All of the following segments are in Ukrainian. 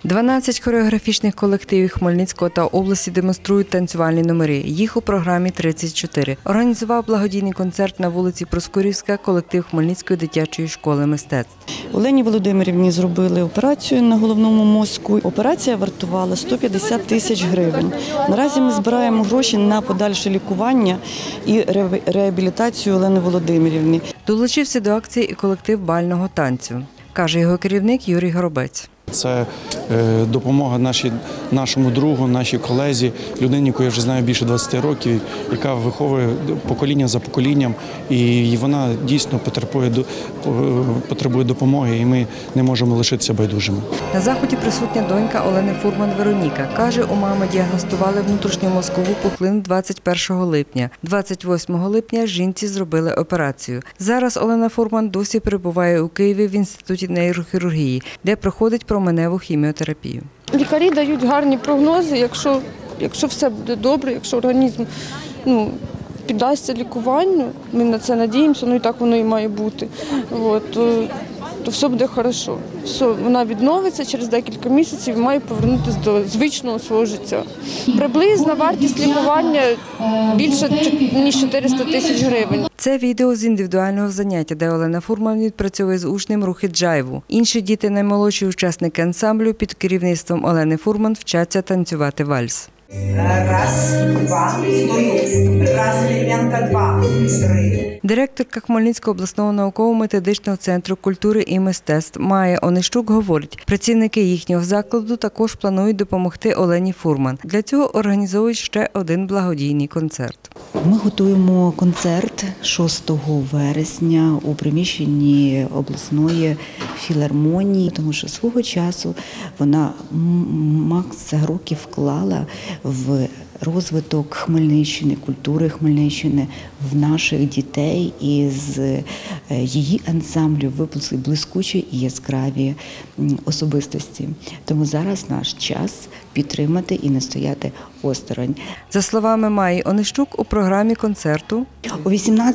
12 хореографічних колективів Хмельницького та області демонструють танцювальні номери. Їх у програмі 34. Організував благодійний концерт на вулиці Проскурівська колектив Хмельницької дитячої школи мистецтв. Олені Володимирівні зробили операцію на головному мозку. Операція вартувала 150 тисяч гривень. Наразі ми збираємо гроші на подальше лікування і реабілітацію Олени Володимирівни. Долучився до акції і колектив бального танцю, каже його керівник Юрій Горобець. Це допомога нашому другу, нашій колезі, людині, яку я вже знаю більше 20 років, яка виховує покоління за поколінням, і вона дійсно потребує допомоги, і ми не можемо лишитися байдужими. На заході присутня донька Олени Фурман Вероніка. Каже, у мами діагностували внутрішньомозкову пухлину 21 липня. 28 липня жінці зробили операцію. Зараз Олена Фурман досі перебуває у Києві в Інституті нейрохірургії, де проходить променеву хіміотерапію. Лікарі дають гарні прогнози, якщо все буде добре, якщо організм піддасться лікуванню, ми на це надіємося, і так воно і має бути, то все буде добре. Вона відновиться через декілька місяців і має повернутися до звичного свого життя. Приблизна вартість лікування більше ніж 400 тисяч гривень. Це відео з індивідуального заняття, де Олена Фурман відпрацьовує з учнем рухи джайву. Інші діти, наймолодші учасники ансамблю, під керівництвом Олени Фурман вчаться танцювати вальс. Раз, два, стою. Раз, Лів'янка, два, три. Директорка Хмельницького обласного науково-методичного центру культури і мистецтв Майя Онищук говорить, працівники їхнього закладу також планують допомогти Олені Фурман. Для цього організовують ще один благодійний концерт. Ми готуємо концерт 6 вересня у приміщенні обласної філармонії, тому що свого часу вона макс років вклала в розвиток Хмельниччини, культури Хмельниччини, в наших дітей, і з її ансамблю випусли блискучі і яскраві особистості. Тому зараз наш час підтримати і не стояти осторонь. За словами Майї Онищук, у програмі концерту о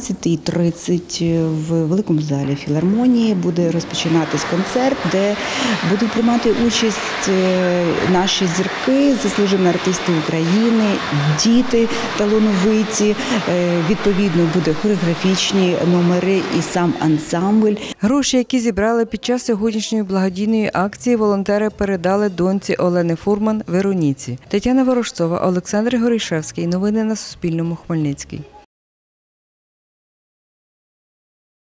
18:30 в великому залі філармонії буде розпочинатись концерт, де будуть приймати участь наші зірки, заслужені артисти України, діти талановиті. Відповідно, буде хореографічні номери і сам ансамбль. Гроші, які зібрали під час сьогоднішньої благодійної акції, волонтери передали доньці Олени Фурман Вероніці. Тетяна Ворожцова, Олександр Горішевський. Новини на Суспільному. Хмельницький.